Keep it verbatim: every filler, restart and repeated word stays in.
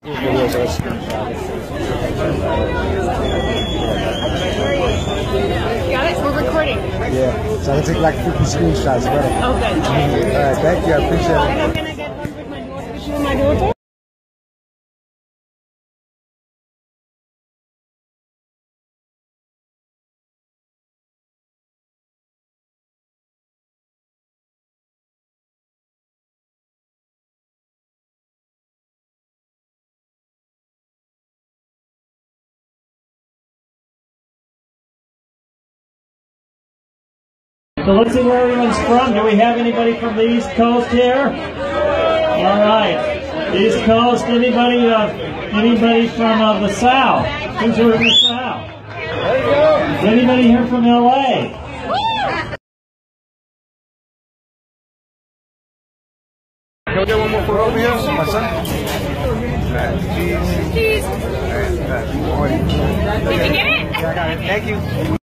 Got it? We're recording. Yeah, so I can take like fifty screenshots. Better. Okay. All right, thank you. I appreciate it. And I'm gonna get one with my daughter. With you and my daughter. So let's see where everyone's from. Do we have anybody from the East Coast here? All right, East Coast. Anybody? Uh, anybody from uh, the South? Who's here in the South? Is anybody here from L A? Can we get one more for over here, my son? Cheese. Did you get it? Yeah, I got it. Thank you.